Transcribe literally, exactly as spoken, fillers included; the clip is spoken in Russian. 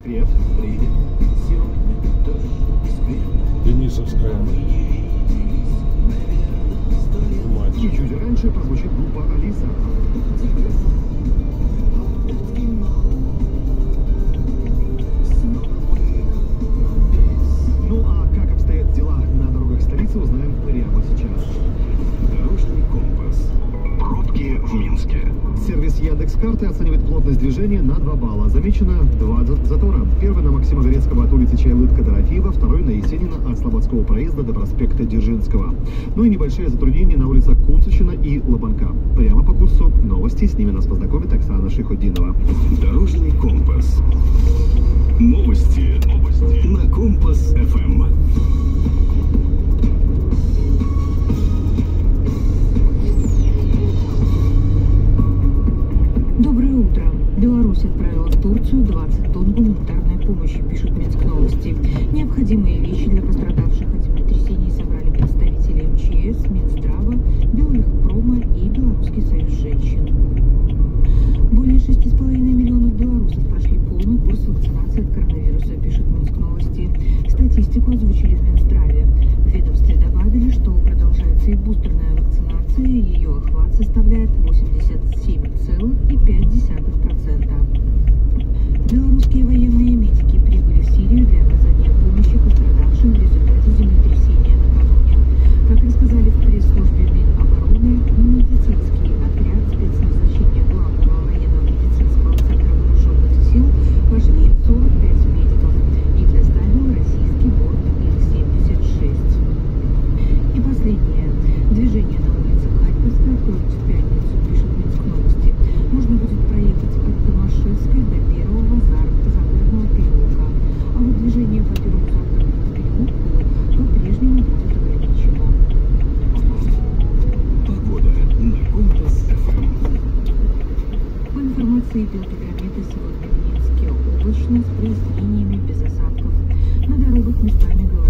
Привет. Привет. Денисовская. Матч. Чуть-чуть раньше прозвучит группа Алиса. Ну а как обстоят дела на дорогах столицы, узнаем прямо сейчас. Дорожный компас. Пробки в Минске. Сервис Яндекс.Карты оценивает плотность движения на два балла. Замечено два затора. Первый на Максима Горецкого от улицы Чайлытка до Рафиева, второй на Есенина от Слободского проезда до проспекта Дзержинского. Ну и небольшие затруднения на улицах Кунцевщина и Лобанка. Прямо по курсу новости, с ними нас познакомит Оксана Шихутдинова. Дорожный компас. Новости. Новости. На Компас эф эм. Доброе утро. Беларусь отправила в Турцию двадцать тонн гуманитарной помощи, пишут Минск новости. Необходимые вещи для пострадавших от землетрясений собрали представители эм че эс, Минздрава, Беллегпрома и Белорусский союз женщин. Более шести с половиной миллионов белорусов прошли полный курс вакцинации от коронавируса, пишут Минск новости. Статистику озвучили в Минздраве. В ведомстве добавили, что продолжается и бустерная вакцинация, ее охват составляет восемьдесят семь целых пять десятых процента. Белорусские военные медики прибыли в Сирию для оказания помощи пострадавшим в результате землетрясения накануне. Как рассказали в пресс-службе Минобороны, медицинский отряд спецназначения Главного военно-медицинского центра вооруженных сил вошли сорок пять медиков. Их доставил российский борт Ил семьдесят шесть. И последнее. Движение на улице Харьковской откроют в пятницу, пишут Минск новости. Можно будет проехать от Томашевской до первого загородного переулка. А вот движение по первому загородному переулку по-прежнему будет ограничено. Погода на Компас эф эм. По информации Белгидромета, сегодня в Минске облачно с прояснениями без осадков. На дорогах местами гололедица.